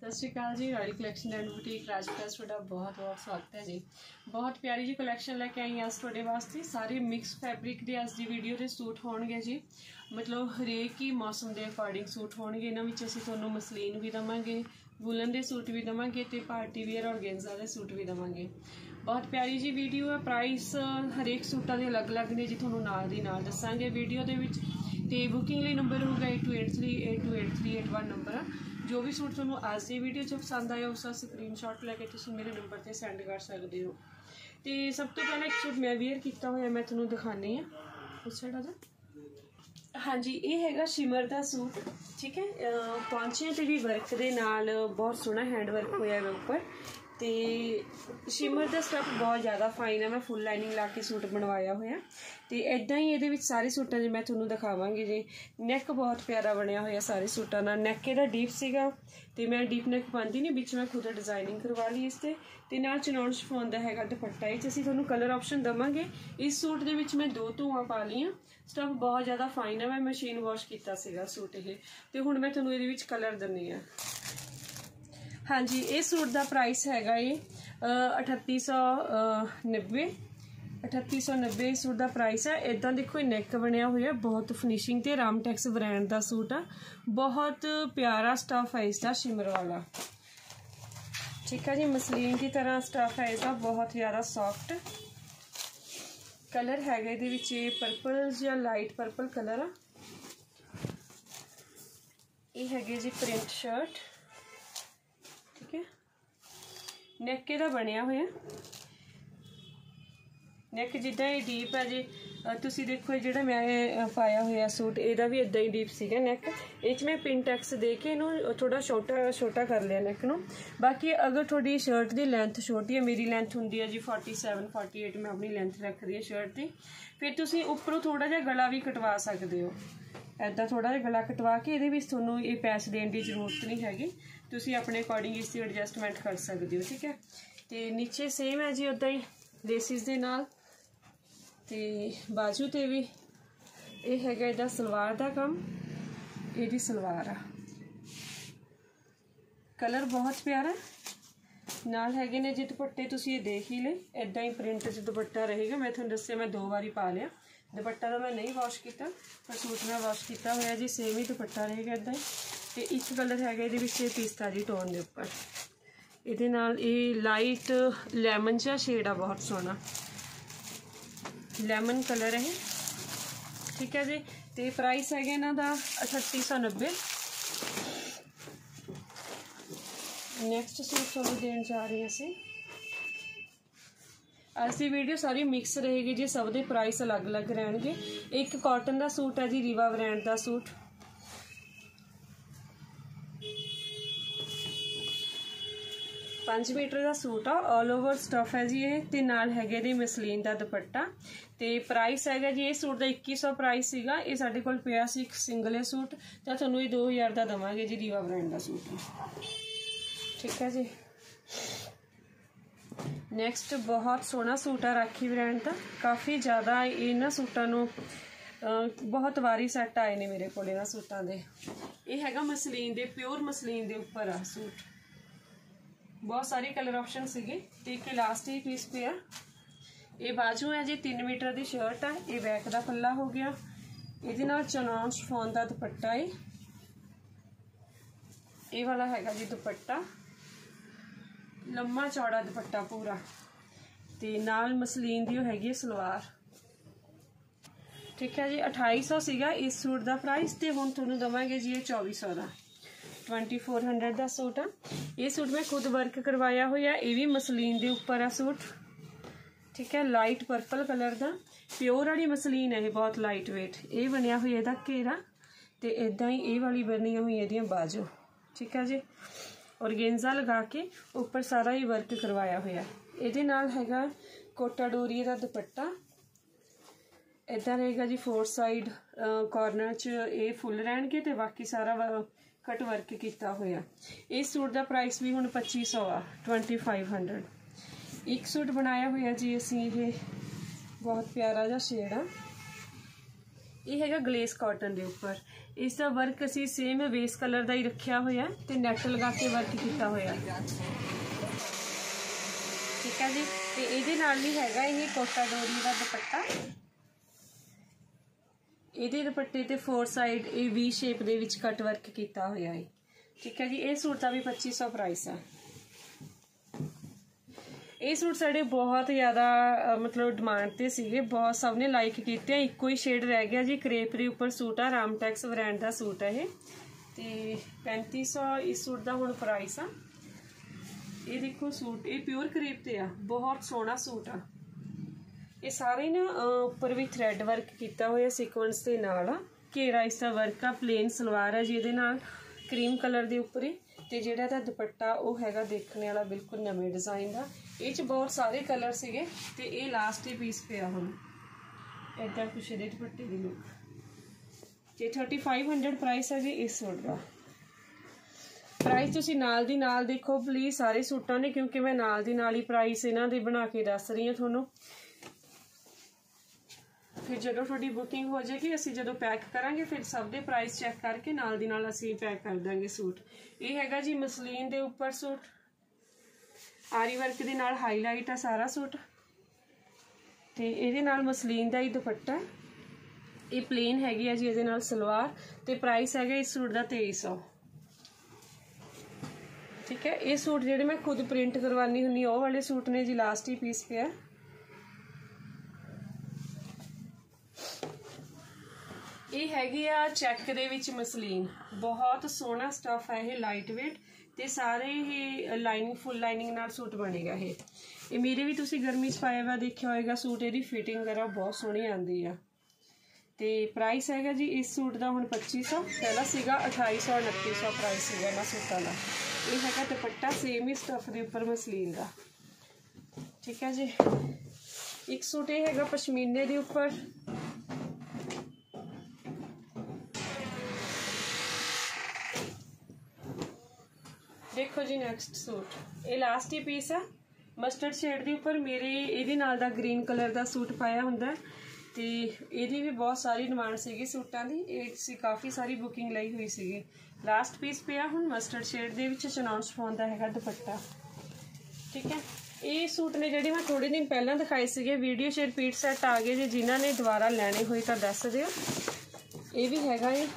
सत श्री अकाल जी। Royal collection and boutique Rajput तुहाडा बहुत बहुत स्वागत है जी। बहुत प्यारी जी कलैक्शन लैके आई अस तुहाडे वास्ते। सारे मिक्स फैब्रिक के अज की वीडियो के सूट होणगे जी। मतलब हरेक ही मौसम के अकॉर्डिंग सूट होणगे। इन्हां विच असीं तुहानूं मसलीन भी देवांगे, वूलन के सूट भी देवांगे ते पार्टी वेयर और गेंजा के सूट भी देवांगे। बहुत प्यारी जी वीडियो है। प्राइस हरेक सूटां दे अलग अलग ने जी, तुहानूं नाल दी नाल दस्सांगे वीडियो दे विच। ते बुकिंग लई नंबर होगा 8283828381 नंबर आ। जो भी सूट तुहानूं अज की वीडियो च पसंद आया उसका स्क्रीनशॉट लैके तुसीं मेरे नंबर पर सेंड कर सकते हो। तो सब तो पहले एक सूट मैं वेयर किया हुआ मैं तुहानूं दिखानी है उस साइड दा। हाँ जी, ये हैगा शिमर का सूट। ठीक है, पौंचियां ते भी वर्क दे नाल बहुत सोहना हैंड वर्क होया है उपर। तो शिमर का स्टफ बहुत ज़्यादा फाइन है। मैं फुल लाइनिंग ला के सूट बनवाया होया। तो इदा ही ये सारे सूटों में मैं तुहानूं दिखावांगी जी। नैक बहुत प्यारा बनया होया सारे सूटों का। नैक इहदा डीप सीगा ते मैं डीप नैक पाती नहीं, बीच मैं खुद डिजाइनिंग करवा ली इस ते नाल चनौन शिफॉन दा हैगा दुपट्टा। ये असीं तुहानूं कलर ऑप्शन देवांगे। इस सूट दे विच मैं 2 धूआं पा लियां। स्टफ बहुत ज़्यादा फाइन है। मैं मशीन वॉश किया सीगा सूट ये, ते हुण मैं तुहानूं इहदे विच कलर दिंदी आ। हाँ जी, इस सूट का प्राइस हैगा ये 3890। 3890 इस सूट का प्राइस है। इदा देखो नैक बनया हुआ बहुत फिनिशिंग ते रामटेक्स ब्रांड का सूट आ। बहुत प्यारा स्टफ है इसका शिमर वाला। ठीक है जी, मसलीन की तरह स्टफ है इसका, बहुत ज़्यादा सॉफ्ट। कलर हैगा इहदे विच पर्पल या लाइट पर्पल कलर आ। ये हैगी जी प्रिंट शर्ट। ठीक है, नैक इहदा बनया होया। नैक जिद्दां ये डीप है जी। तुसीं देखो जिहड़ा मैं पाया होया सूट इहदा भी इदां ही डीप सीगा नैक। इह मैं पिन टैक्स दे के इहनूं थोड़ा छोटा कर लिया नैक नूं। बाकी अगर थोड़ी शर्ट की लेंथ छोटी है, मेरी लेंथ हुंदी है जी 47 48, मैं अपनी लेंथ रखदी है शर्ट की। फिर तुसीं उपरों थोड़ा जिहा गला भी कटवा सकदे हो। इदां थोड़ा जिहा गला कटवा के इहदे विच तुहानूं ये पैच देण की जरूरत नहीं हैगी। तुसीं अपने अकॉर्डिंग इसकी एडजस्टमेंट कर सकते हो। ठीक है, तो नीचे सेम है जी उदा ही लेसिस दे नाल। ते बाजू ते भी ये हैगा इहदा सलवार का काम। इहदी सलवार आ। कलर बहुत प्यारा नाल हैगे ने जी दुपट्टे। तुसीं ये देख ही ले, इदां ही प्रिंट च दुपट्टा रहेगा। मैं तुहानूं दस्सिया मैं 2 बारी पा लिया। दुपट्टा तो मैं नहीं वॉश किया, पर सूट मैं वॉश किया होया जी। सेम ही दुपट्टा रहेगा इदां ही। तो एक कलर हैगा इहदे विच पिस्ता जी टोन के उपर। इहदे नाल ये लाइट लैमन सा शेड आ, बहुत सोहना लैमन कलर है। ठीक है जी, तो प्राइस है इन्हां दा 3890। नैक्सट सूट तुहानूं देण जा रहे हैं असीं। अज की वीडियो सारी मिक्स रहेगी जी, सब दे प्राइस अलग अलग रहणगे। एक कॉटन का सूट है जी, रीवा ब्रांड का सूट। 5 मीटर का सूट आ, ऑल ओवर स्टफ है जी ये। ते नाल हैगे जी मसलीन का दुपट्टा। तो प्राइस हैगा जी इस सूट का 2100 प्राइस सीगा। ये साडे कोल पिया सी एक सिंगल है सूट, तो तुहानूं ये 2000 का देवांगे जी, रीवा ब्रांड का सूट। ठीक है जी, नैक्सट बहुत सोहना सूट आ राखी ब्रांड का। काफ़ी ज़्यादा इन्हां सूटां नूं बहुत वारी सैट आए ने मेरे कोल इन्हां सूटां दे। ये हैगा मसलीन दे, प्योर मसलीन दे उपर आ सूट। बहुत सारे कलर ऑप्शन सीगे। तो एक लास्ट ही पीस पे आ। ये बाजू है जी 3 मीटर की शर्ट है। ये बैक का पल्ला हो गया। ये नाल चनौन शिफॉन का दुपट्टा है। ये वाला हैगा जी दुपट्टा, लम्मा चौड़ा दुपट्टा पूरा। ते नाल मसलीन दी हैगी सलवार। ठीक है जी, 2800 सीगा इस सूट का प्राइस। तो हुण तुहानूं देवांगे जी ये 2400 का। 2400 का सूट आ। ये सूट मैं खुद वर्क करवाया हुआ। ये भी मसलीन के उपर आ सूट। ठीक है, लाइट पर्पल कलर का प्योर वाली मसलीन है। ये बहुत लाइट वेट। ये बनया हुआ इसका घेरा, तो इदा ही ये वाली बनी हुई है बाजू। ठीक है जी, और गेंजा लगा के उपर सारा ही वर्क करवाया हुआ। ये नाल हैगा कोटा डोरी का दुपट्टा। इदा रहेगा जी 4 साइड कॉर्नर च ये फुल रहणगे, तो बाकी सारा कट वर्क किया होया। इस सूट का प्राइस भी हुण 2500 आ, 2500। एक सूट बनाया हुआ जी असीं, ये बहुत प्यारा जिहा शेड आ। ये हैगा ग्लेस कॉटन के उपर। इसका वर्क असी सेम बेस कलर का ही रखा होया ते नैट लगा के वर्क किया होया, ठीक है जी। ते इहदे नाल भी हैगा ये कोटा डोरी का दुपट्टा। इहदे दुपट्टे ते 4 साइड ये वी शेप दे विच कट वर्क किया होया है, ठीक है जी। ये सूट का भी 2500 प्राइस है। ये सूट साढ़े बहुत ज़्यादा मतलब डिमांड ते सीगे, बहुत सब ने लाइक किए। इको ही शेड रह गया जी, क्रेप के उपर सूट आ, रामटेक्स ब्रांड का सूट है ये, ते 3500 इस सूट का हुण प्राइस आ। ये देखो सूट ये प्योर क्रेप ते आ, बहुत सोहना सूट आ। ये सारे ना उपर भी थ्रैड वर्क किया होया सीक्वेंस के नाल आ, घेरा इसका वर्क आ, प्लेन सलवार है जिहदे नाल क्रीम कलर के उपर ही, ते जिहड़ा दा दुपट्टा वो हैगा देखने वाला बिल्कुल नवे डिज़ाइन का। ये बहुत सारे कलर सीगे ते ये लास्ट ही पीस पिया हुण इदा कुछ ये दुपट्टे की लुक। ते 3500 प्राइस है जी इस सूट का। प्राइस तुसी नाल दी नाल देखो प्लीज़ सारे सूटां ने, क्योंकि मैं नाल दी नाल ही प्राइस इन्हां दे बना के दस रही हूँ थोनों। फिर जो थोड़ी बुकिंग हो जाएगी असी जो पैक करांगे फिर सब दे प्राइस चैक करके नाल दी नाल असी पैक कर देंगे सूट। ये हैगा जी मसलीन दे उपर सूट, आरी वर्क दे नाल हाईलाइट है सारा सूट, ते इहदे नाल मसलीन दा ही दुपट्टा। ये प्लेन हैगी है जी इहदे नाल सलवार, ते प्राइस हैगा इस सूट का 2300, ठीक है। ये सूट जिहड़े मैं खुद प्रिंट करवानी हुंदी वो वाले सूट ने जी, लास्ट ही पीस पिया। ये हैगी आ चैक दे विच मसलीन, बहुत सोहना स्टफ है ये, लाइट वेट ते सारे ही लाइनिंग फुल लाइनिंग नाल सूट बनेगा ये मेरे भी तुसी गर्मी च पाया हुआ देखिया होएगा सूट, इहदी फिटिंग वगैरह बहुत सोहनी आंदी आ। ते प्राइस हैगा जी इस सूट का हुण 2500, पहला सीगा 2800 2900 प्राइस सीगा इन्हां सूटां दा। ये हैगा दुपट्टा सेम ही स्टफ के उपर मसलीन का, ठीक है जी। एक सूट ये हैगा पशमीने के उपर, देखो जी नेक्स्ट सूट ये लास्ट ही पीस है मस्टर्ड शेड के उपर। मेरे ये नाल दा ग्रीन कलर का सूट पाया हुंदा ते इहदी भी बहुत सारी डिमांड सीगी सूटां दी, ये काफ़ी सारी बुकिंग लई हुई सीगी। लास्ट पीस पिया हुण मस्टर्ड शेड दे विच चनौन शिफॉन दा हैगा दुपट्टा, ठीक है। ये सूट ने जिहड़े मैं थोड़े दिन पहला दिखाए सीगे वीडियो च रिपीट सैट आ गए जी, जिन्हां ने दोबारा लैने होए तां दस दिओ। ये भी हैगा ये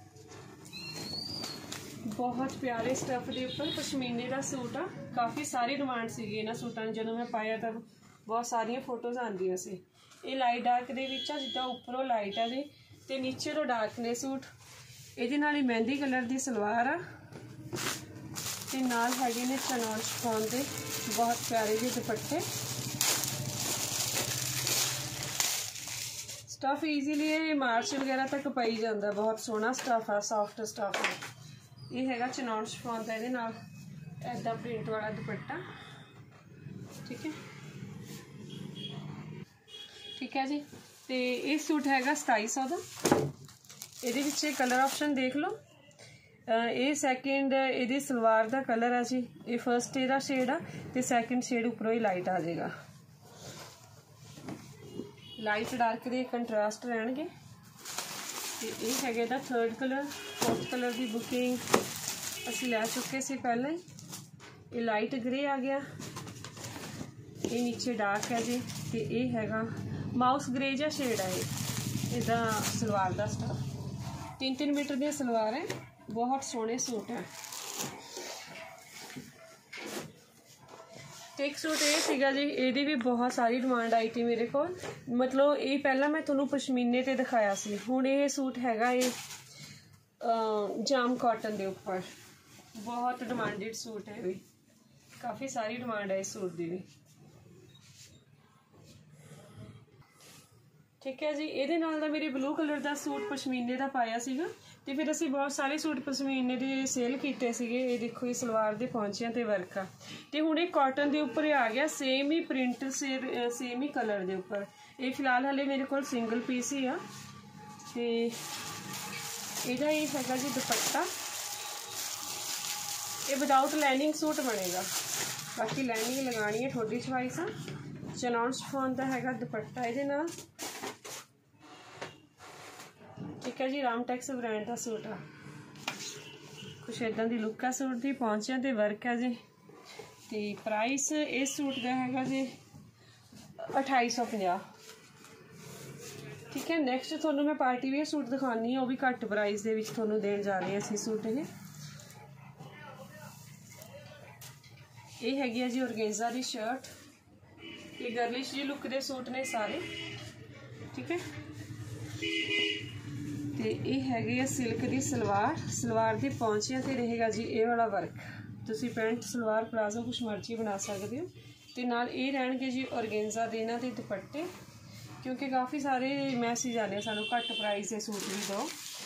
बहुत प्यारे स्टफ के उपर पशमीने का सूट आ, काफ़ी सारी डिमांड सीगी इन्हां सूटां ने, जदों मैं पाया तब बहुत सारिया फोटोज़ आंदियां सी। ये लाइट डार्क दे विच आ, जिद्दां उपरों लाइट आ जी ते नीचे तो डार्क ने सूट। इहदे नाल ही मेहंदी कलर की सलवार आ ते नाल हैगे ने चनौन शिफॉन दे बहुत प्यारे जे दुपट्टे। स्टफ ईजीली मार्च वगैरह तक पई जाता, बहुत सोहना स्टफ आ, सॉफ्ट स्टफ है। ये हैगा चनौन शिफॉन का, इहदे नाल ऐदा प्रिंट वाला दुपट्टा, ठीक है, ठीक है जी। तो ये सूट हैगा 2700 का। ये विच कलर ऑप्शन देख लो, ये सैकेंड ये सलवार का कलर है जी, ये फर्स्ट इहदा शेड आ ते सैकेंड शेड उपरों ही लाइट आ जाएगा, लाइट डार्क दे कंट्रास्ट रहणगे। ये हैगा इहदा थर्ड कलर, फोर्थ कलर की बुकिंग असी लै चुके सी पहले ही। ये लाइट ग्रे आ गया, ये नीचे डार्क है जी, तो ये हैगा माउस ग्रे जा शेड है। ये इदा सलवार का स्टफ 3-3 मीटर दी सलवार है, बहुत सोहने सूट है। एक सूट ये सीगा जी, ये भी बहुत सारी डिमांड आई थी मेरे को, मतलब ये पहला मैं तुहानू पशमीने ते दिखाया सी, हुण ये सूट हैगा ये जाम कॉटन के उपर, बहुत डिमांडेड सूट है भी, काफ़ी सारी डिमांड है इस सूट की भी, ठीक है जी। ये नाल दा मेरे ब्लू कलर का सूट पशमीने का पाया सीगा, तो फिर असी बहुत सारे सूट पशमीने के सेल किए सीगे। ये देखो ये सलवार के पहुंचियां ते वर्क आ, तो हुण ये कॉटन के उपर आ गया, सेम ही प्रिंट सेम ही कलर के उपर। ये फिलहाल हले मेरे को सिंगल पीस ही आ, तो यदा ये हैगा जी दुपट्टा, ये विदाउट लाइनिंग सूट बनेगा, बाकी लाइनिंग लगानी है थोड़ी चॉइस आ। चनौन शिफॉन का हैगा दुपट्टा, ये नाल ठीक है जी, रामटेक्स ब्रांड का सूट आ, कुछ इदां दी लुक है सूट की, पहुंचिया ते वर्क है जी। तो प्राइस इस सूट का हैगा जी 2850। ठीक है, नैक्सट थोनों मैं पार्टी वेयर सूट दिखानी है, वो भी घट प्राइस दे विच थोनों देण जा रहे हैं असीं सूट। ये हैगी है जी ऑर्गेन्जा दी शर्ट, ये गर्लिश जी लुक दे सूट ने सारे। ठीक है, तो ये हैगी है सिल्क दी सलवार, सलवार दी पहुंचियां ते रहेगा जी ये वाला वर्क। तुसीं पैंट सलवार प्लाजो कुछ मर्जी बना सकते हो। तो नाल ये रहणगे जी ऑर्गेन्जा दे इन्हां दे दुपट्टे, क्योंकि काफ़ी सारे मैसेज आने सानू घट प्राइस के सूट भी दो।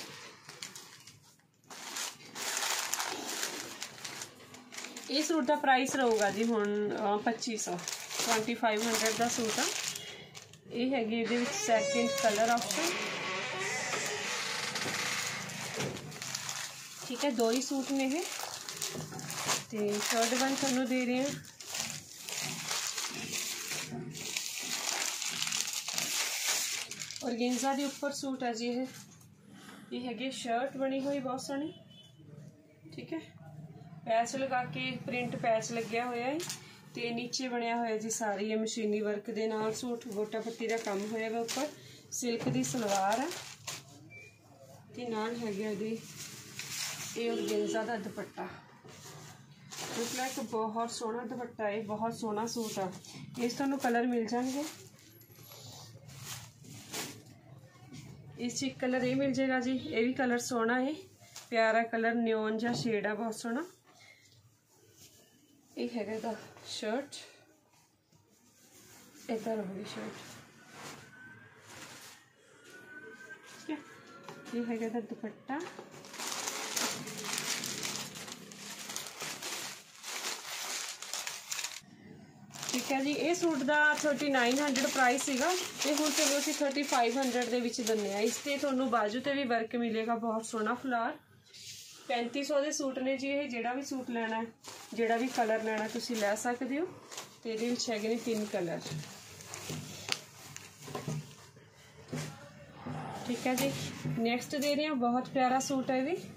इस सूट का प्राइस रहूगा जी हुण 2500, 2500 का सूट आ। ये हैगी इहदे विच सैकेंड कलर ऑप्शन। ठीक है, 2 ही सूट ने ये, तो थर्ड वन तुहानूं दे रहे हैं। ऑर्गेन्जा के उपर सूट है जी, ये हैगी शर्ट बनी हुई बहुत सोहनी। ठीक है, पैच लगा के प्रिंट पैच लग्या होया है, तो नीचे बनया होया जी सारी ये मशीनी वर्क दे नाल सूट गोटा पत्ती का काम होया वा। उपर सिल्क की सलवार है, तो नाल हैगा ये ऑर्गेन्जा का दुपट्टा। मतलब बहुत सोहना दुपट्टा है, बहुत सोहना सूट आ। इस तुहानूं कलर मिल जाएंगे, इस एक कलर ये मिल जाएगा जी, ये भी कलर सोहना है, प्यारा कलर न्योन जा शेड है, बहुत सोहना। ये हैगा दा शर्ट, इदा रहूगी शर्ट। ठीक है, ये हैगा दा दुपट्टा। ठीक है जी, ये सूट का 3900 प्राइस सीगा, ते हुण चलो असीं 3500 दे विच दिन्ने आ। इस ते तुहानूं बाजू ते भी वर्क मिलेगा, बहुत सोहना फुलार। 3500 के सूट ने जी। ये जिहड़ा भी सूट लेना है, जिहड़ा भी कलर लेना तुसीं लै सकदे हो। ते इहदे विच हैगे ने 3 कलर। ठीक है जी, नैक्सट दे रहे हैं, बहुत प्यारा सूट है भी।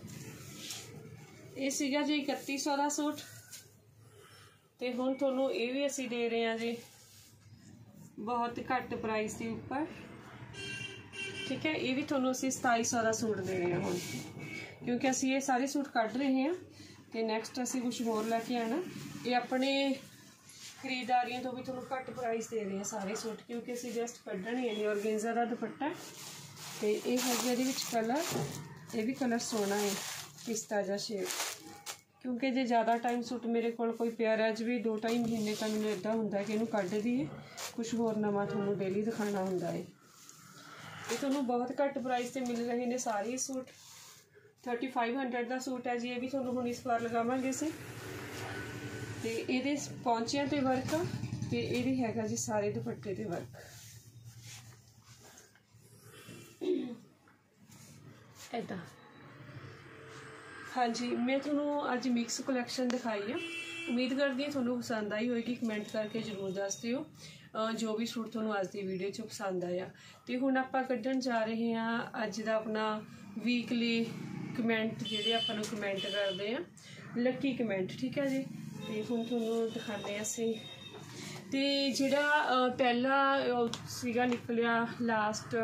ये सीगा जी 3100 का सूट, तो हुण तुहानूं ये भी असीं दे रहे हैं जी बहुत घट प्राइस के उपर। ठीक है, ये भी तुहानूं असीं 2700 का सूट दे रहे हैं हुण, क्योंकि असीं ये सारे सूट कढ़ रहे हैं। तो नैक्सट असीं कुछ होर लैके आना, ये अपने खरीदारियों तो भी तुहानूं घट प्राइस दे रहे हैं सारे सूट, क्योंकि असीं जस्ट कढ़ने हैं। ऑर्गेन्जा का दुपट्टा, तो ये हैगा इहदे विच कलर, ये भी कलर सोहना है, पिस्ता जा शेड। क्योंकि जो ज़्यादा टाइम सूट मेरे को कोई पिया रह जाए 2-2.5 महीने का, मैंने इदा होंगे कि इनू कढ़ दीए, कुछ होर नवा तुहानूं डेली दिखाना होंदा है। ये तुहानूं बहुत घट प्राइस से मिल रहे हैं सारे सूट। 3500 का सूट है जी, ये भी तुहानूं हुण इस बार लगावांगे असीं। तो ये पहुंचियां ते वर्क, तो ये हैगा जी सारे दुपट्टे ते वर्क। इदा हाँ जी, मैं थोनों अज मिक्स कलैक्शन दिखाई है। उम्मीद करती हूँ थोनों पसंद आई होगी, कमेंट करके जरूर दस दिओ जो भी सूट थोनों अज की वीडियो च पसंद आया। तो हुण आपां कड्ढण जा रहे हैं अज दा अपना वीकली कमेंट, जिहड़े आपां नूं कमेंट करते हैं, लकी कमेंट। ठीक है जी, तो हुण थोनों दिखाने असीं। तो जिहड़ा पहला सीगा निकलिया लास्ट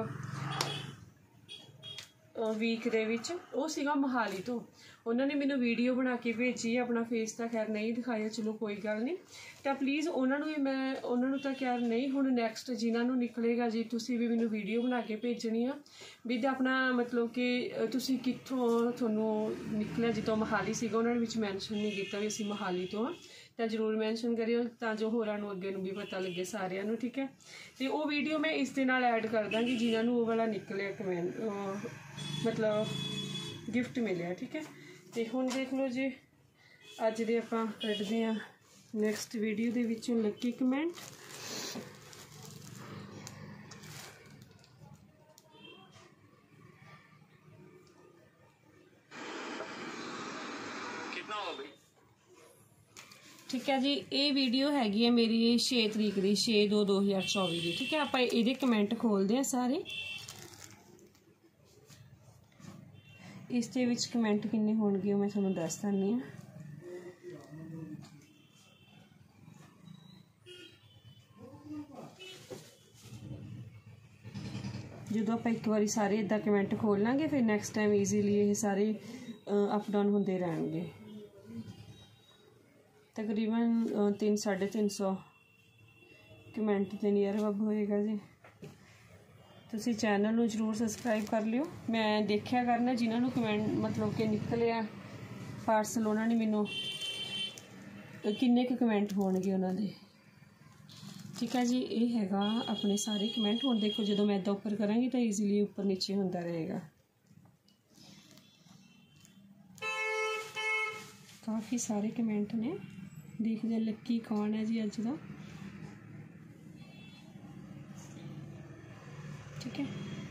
वीक दे विच, वो सीगा मोहाली तो। उन्होंने मैनू वीडियो बना के भेजी, अपना फेस तो खैर नहीं दिखाया, चलो कोई गल नहीं। तो प्लीज़ उन्होंने मैं उन्होंने तो खैर नहीं, हुण नैक्सट जिन्होंने निकलेगा जी, तुसी भी मैनू वीडियो बना के भेजनी आ विद अपना, मतलब कि तुसी कित्थों थोनों निकलिया, जितों मोहाली सीगा उन्होंने विच मैंशन नहीं किया भी असीं मोहाली तो हाँ, तो जरूर मैंशन करियो तां होरां नूं अगे नूं भी पता लगे सारिआं नूं। ठीक है, तो वो वीडियो मैं इस दे नाल ऐड कर दांगी जिन्होंने वो वाला निकलिया कमेंट, मतलब गिफ्ट मिलिया। ठीक है, तो हुण देख लो जी, अज दे आपां कड्ढदे हां नैक्सट वीडियो दे विचों लकी कमेंट। ठीक है जी, ये वीडियो हैगी है मेरी 6 तरीक की, 6/2/2024 की। ठीक है, आप ये कमेंट खोलते हैं सारे। इस दे विच कमेंट किन्ने होणगे मैं तुहानूं दस दिंदी हां। जो आप एक बार सारे इदा कमेंट खोल लाँगे फिर नैक्सट टाइम ईजीली ये सारे अप डाउन होंदे रहणगे। तकरीबन 300-350 कमेंट के नियर अब होएगा जी। तुसी चैनल नूं जरूर सबसक्राइब कर लियो। मैं देखिया करना जिन्हां नूं कमेंट मतलब कि निकलिया पार्सल उन्होंने मैनू किन्ने क कमेंट होणगे उन्हां दे। ठीक है जी, ये हैगा अपने सारे कमेंट। हुण देखो जो मैं इदा उपर करांगी तो ईजीली उपर नीचे होंदा रहेगा। काफ़ी सारे कमेंट ने। देखते हैं लक्की कौन है जी अज का। ठीक है,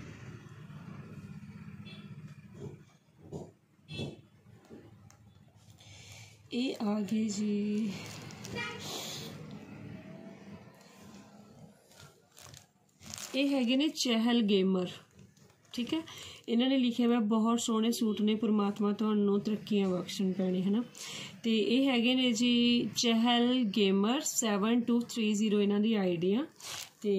ये आ गए जी। ये हैगे ने चहल गेमर। ठीक है, इन्होंने लिखे हुआ बहुत सोहने सूट ने, परमात्मा तुहानूं तरक्कियां बख्शण पैणे है ना। तो ये हैगे ने जी चहल गेमर 7230 इन्हां दी आईडी आ। ते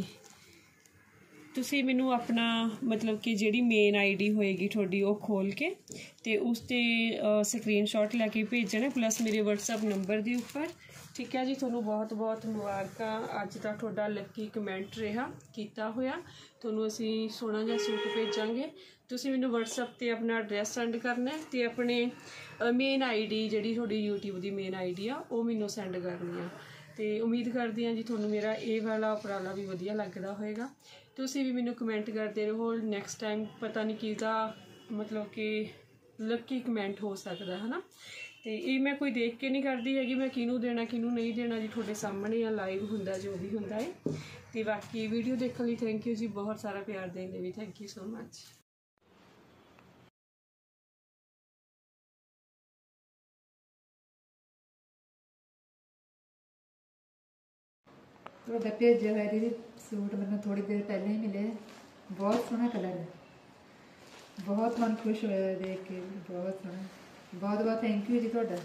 तुसी मैनू अपना मतलब कि जिहड़ी मेन आईडी होएगी तुहाडी वो खोल के ते उस ते स्क्रीनशॉट लैके भेजना प्लस मेरे व्हाट्सएप नंबर दे उपर। ठीक है जी, तुहानूं बहुत बहुत मुबारकां। अज दा तुहाडा लक्की कमेंट रहा कीता होया। तुहानूं असीं सोहना जिहा सूट भेजांगे। तुसी मैनूं व्हाट्सएप ते अपना एड्रैस सेंड करना है ते अपने मेन आईडी जिहड़ी तुहाडी यूट्यूब दी मेन आईडी आ वो मैनूं सेंड करनी आ। तो उम्मीद करदी हाँ जी तुहानूं मेरा ये वाला उपराला भी वधिया लगदा होएगा। तुसी भी मैनूं कमेंट करते रहो। नैक्सट टाइम पता नहीं किसदा मतलब कि लक्की कमेंट हो सकता है ना। तो ये मैं कोई देख के नहीं करती हैगी मैं किनू देना किनू नहीं देना जी, तुहाडे सामने या लाइव हुंदा जो भी हुंदा है। तो बाकी वीडियो देखने लई थैंक यू जी, बहुत सारा प्यार देने भी थैंक यू सो मच। ਤੁਹਾਡਾ ਭੇਜਿਆ ਹੋਇਆ ਦੀਦੀ सूट मैं थोड़ी देर पहले ही मिले। बहुत सोहना कलर है, बहुत मन खुश होया देख के। बहुत सोहना, बहुत बहुत थैंक यू जी ਤੁਹਾਡਾ।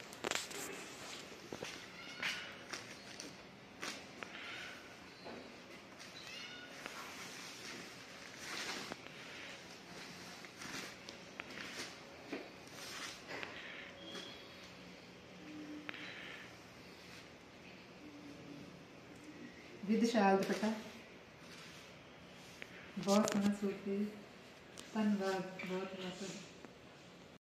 विद शाल दुपट्टा, बहुत सोहना सूट है। धन्यवाद बहुत बहुत।